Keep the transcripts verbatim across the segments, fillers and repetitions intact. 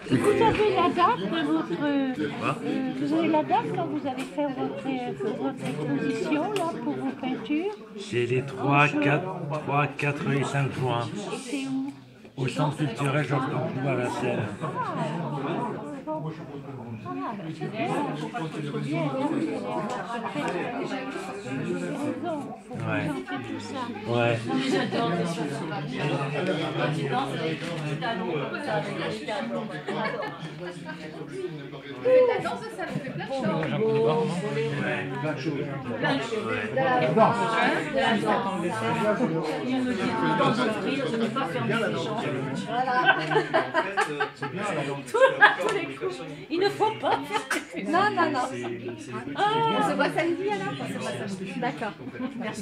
Vous avez la date de votre... euh, vous avez la date quand vous allez faire votre, euh, votre exposition là, pour vos peintures? C'est les trois, quatre, trois, quatre et cinq juin Et c'est où? au centre culturel Georges Pompidou à Vincennes. Ah, ben c'est bien, c'est bien, hein, vous allez avoir peut-être raison pour Ouais. présenter tout ça. Ouais. La danse de salon, fait plein de choses. Plein de choses. De la danse. De la danse. Il y a une danse offrir, de ne pas fermer les gens. Voilà. Tous les coups. Il ne faut pas faire. Non, non, non. On se voit samedi alors? On se voit samedi. D'accord. Merci.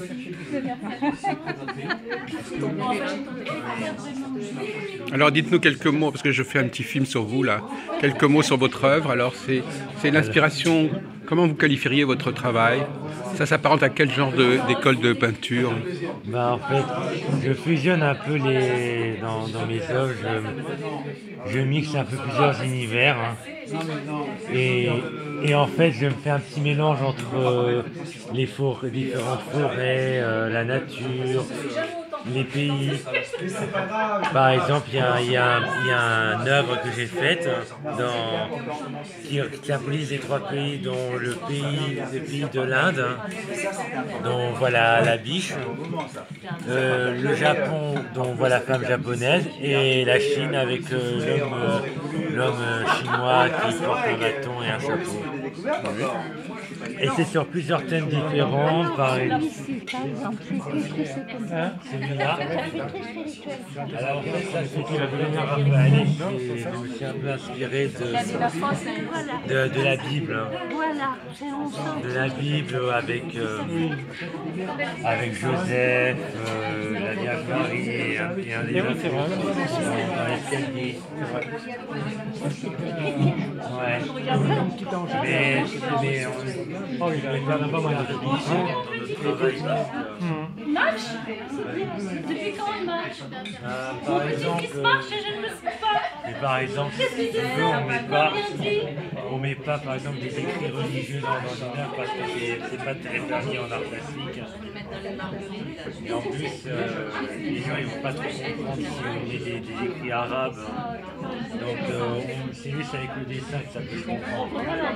Alors dites-nous quelques mots, parce que je fais un petit film sur vous là, quelques mots sur votre œuvre. Alors c'est c'est l'inspiration, comment vous qualifieriez votre travail? Ça s'apparente à quel genre de- d'école de peinture? Ben, en fait, je fusionne un peu les dans, dans mes œuvres, je, je mixe un peu plusieurs univers. Hein. Et, et en fait, je me fais un petit mélange entre euh, les forêts, différentes forêts, euh, la nature, les pays. Par exemple, il y a, il y a, il y a une œuvre que j'ai faite dans, qui, qui symbolise les trois pays, dont le pays, le pays de l'Inde, dont voilà la biche, euh, le Japon, dont voilà la femme japonaise, et la Chine avec euh, l'homme euh, l'homme euh, chinois qui porte un bâton et un chapeau. Et c'est sur plusieurs thèmes différents, par exemple. Ici, par exemple, c'est qu'est-ce que c'est comme ça? Hein, celui-là. C'est très spirituel. Alors en fait, ça c'est qui va devenir un peu aller, c'est je me suis un peu inspiré de, de, de la Bible. Hein. Voilà, c'est on sent. De la Bible avec, euh, avec Joseph, euh, la Vierge Marie et un, et un des autres qui sont dans l'escalier. Ouais. Mais, mais on ne regarde pas mal de définition dans notre travail. Match? Depuis quand le match? Euh, par exemple, Qu'est-ce qui se passe? Je ne le sais pas. mais par exemple, si tu veux, on met pas, on met pas par exemple des écrits religieux dans, dans une œuvre parce que c'est c'est pas très permis en art plastique. Et en plus, euh, les gens ils vont pas trop comprendre si on met des, des écrits arabes. Donc euh, on- c'est juste avec le dessin que ça peut se comprendre.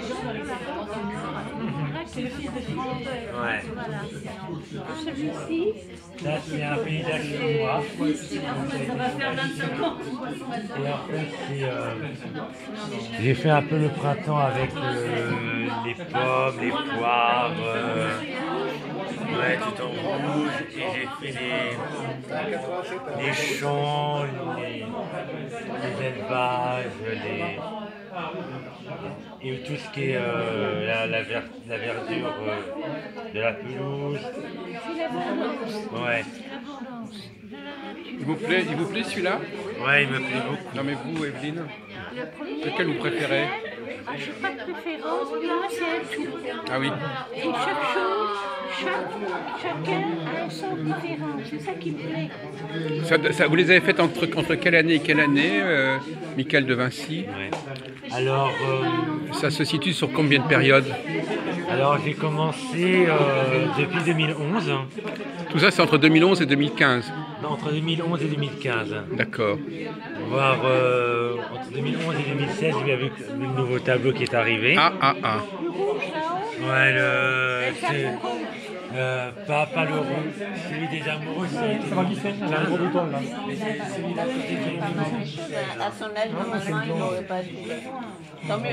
Ouais. Celui-ci, Là c'est un paysage chinois. Ça va faire vingt-cinq ans. Et en fait, c'est, euh, j'ai fait un peu le printemps avec euh, les pommes, les poires, euh, ouais, tout en rouge. Et j'ai fait les, les champs, les, les élevages, les, et tout ce qui est euh, la, la, ver- la verdure euh, de la pelouse. c'est l'abondance. Ouais, L'abondance de la nature. Il vous plaît, il vous plaît celui-là? ouais, il me plaît beaucoup. Non mais vous, Evelyne, Le premier, lequel vous préférez? ah, je n'ai pas de préférence, là c'est un tout. Ah oui. Et chaque chose, chaque, chacun a un son différent, c'est ça qui me plaît. Ça, ça- vous les avez faites entre, entre quelle année et quelle année, euh, Michael de Vinci? Ouais. Alors, euh, Ça se situe sur combien de périodes? Alors j'ai commencé euh, depuis deux mille onze, Tout ça c'est entre deux mille onze et deux mille quinze. non, entre deux mille onze et deux mille quinze, D'accord. voire euh, entre deux mille onze et deux mille seize, il y a eu le nouveau tableau qui est arrivé. Ah ah ah. Le rouge là-haut, Ouais, le, c'est, euh, pas, pas le rond, celui des amoureux, c'est Ça va glisser, il y a un gros bouton là. celui-là côté de À son âge, normalement, il n'aurait pas dû. Tant mieux.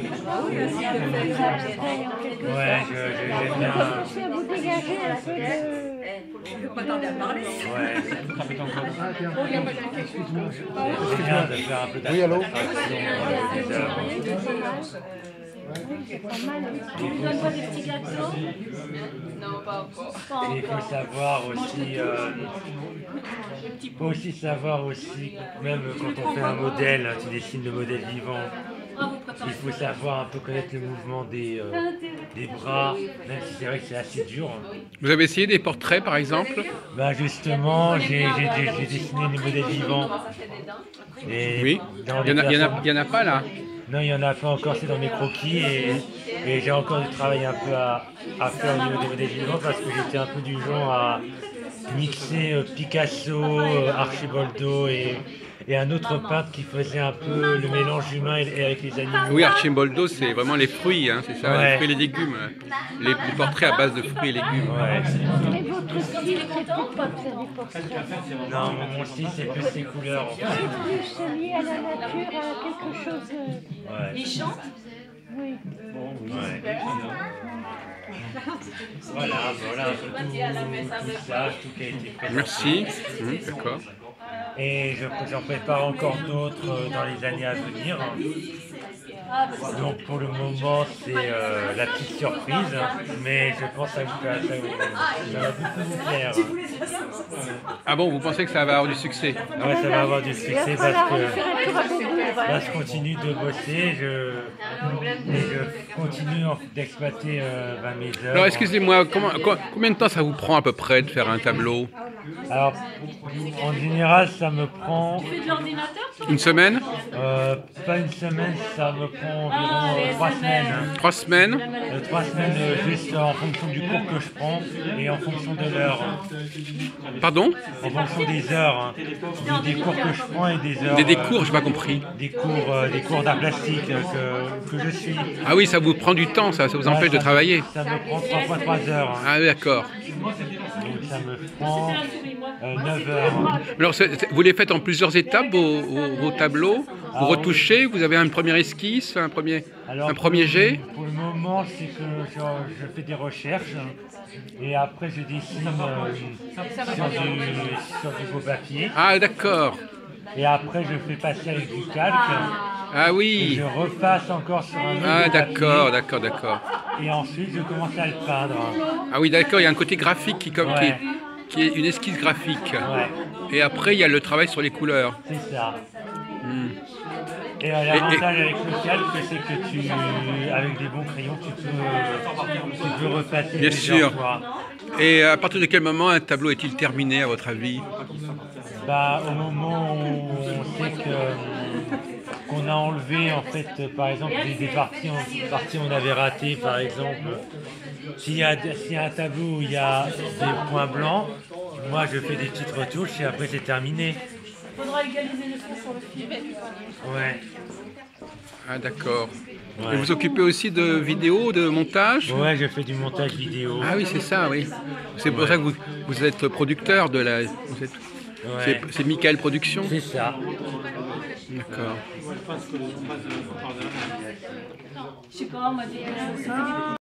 Ouais, je, je, j'aime bien. c'est à vous dégager un peu de... Je ne peux pas tarder à parler. Ouais, j'aime bien de faire un peu d'abstraction euh, des œuvres. C'est pas mal. Tu ne donnes pas des petits gâteaux? Non, pas encore. Et il faut savoir aussi, euh, faut aussi savoir aussi, même quand on fait un modèle, tu dessines le modèle vivant, Il faut savoir un peu connaître le mouvement des, euh, des bras, même si c'est vrai que c'est assez dur. Vous avez essayé des portraits par exemple? Bah justement, j'ai j'ai- j'ai- j'ai dessiné des modèles vivants. Et Oui. dans Il les n'y en, a- il y en a- personnes- il y en a pas là? Non, il n'y en a pas encore, c'est dans mes croquis et, et j'ai encore du travail un peu à, à faire au niveau des modèles vivants parce que j'étais un peu du genre à mixer euh, Picasso, euh, Archibaldo et, et un autre peintre qui faisait un peu le mélange humain et, et avec les animaux. Oui, Archimboldo, c'est vraiment les fruits, hein, c'est ça, Ouais. les fruits et les légumes. Les, les portraits à base de fruits et légumes. Ouais. Et votre style, c'est pourquoi faire des portraits? Non, mon, mon style c'est plus les couleurs. En fait. C'est plus lié à la nature, à quelque chose. euh, Ouais. Il chante? Oui. Ouais. Voilà, voilà un peu tout, tout ça, tout qui a été présenté. Merci. Hum, D'accord. Et je- j'en prépare encore d'autres euh, dans les années à venir. Donc pour le moment c'est euh, la petite surprise, mais je pense que ça, vous, ça, vous- ça va beaucoup vous plaire. Ah bon, vous pensez que ça va avoir du succès? Ouais, ça va avoir du succès parce Voilà, que on fait un tour à Bobo, voilà. là je continue de bosser, je, et je continue en- d'exploiter euh, ben, mes œuvres. Alors excusez-moi, comment- co- combien de temps ça vous prend à peu près de faire un tableau? Alors en général ça me prend Tu fais de l'ordinateur, toi? Une semaine? euh, pas une semaine, ça me prend environ euh, trois semaines. Trois semaines? Euh, trois semaines euh, juste en fonction du cours que je prends et en fonction de l'heure. Pardon? En fonction des heures, hein. des, des cours que je prends et des heures. Des, des euh, cours, j'ai pas compris. Des cours, euh, des cours d'art plastique euh, que, que je suis. Ah oui, ça vous prend du temps, ça, ça vous empêche Ouais, de ça me- travailler. Ça me prend trois fois trois heures. hein. Ah oui, d'accord. Donc ça me prend euh, neuf heures. Alors c'est- c'est- vous les faites en plusieurs étapes, vos, vos- vos tableaux? Vous retouchez, vous avez une première esquisse, un premier, Alors, un premier pour- jet? Pour le moment, c'est que je, je fais des recherches et après je dessine euh, sur, du, sur du beau papier. Ah d'accord. Et après, je fais passer avec du calque. Ah Et oui. je repasse encore sur un autre Ah papier. d'accord, d'accord, d'accord. Et ensuite, je commence à le peindre. Ah oui, d'accord, il y a un côté graphique qui, comme, qui, Ouais. est, qui est une esquisse graphique. Ouais, Et après, il y a le travail sur les couleurs. c'est ça. Hmm. Et euh, l'avantage avec le calque, c'est que tu, avec des bons crayons, tu peux, tu peux repasser Bien plusieurs sûr. fois. Et à partir de quel moment un tableau est-il terminé, à votre avis? Bah, au moment où on sait que qu'on a enlevé en fait, par exemple, des, des parties, des parties on avait ratées, par exemple. S'il y a, s'il y a un tableau où il y a des points blancs, moi je fais des petites retouches et après c'est terminé. Faudra égaliser les fonds sur le film. Ouais. Ah d'accord. Ouais. Et vous occupez aussi de vidéos, de montage? Ouais, je fais du montage vidéo. Ah oui, c'est ça, oui. C'est pour ça que vous, vous êtes producteur de la... vous êtes- Ouais. C'est c'est Michael Productions? C'est ça. D'accord. Je sais pas, on m'a dit que c'était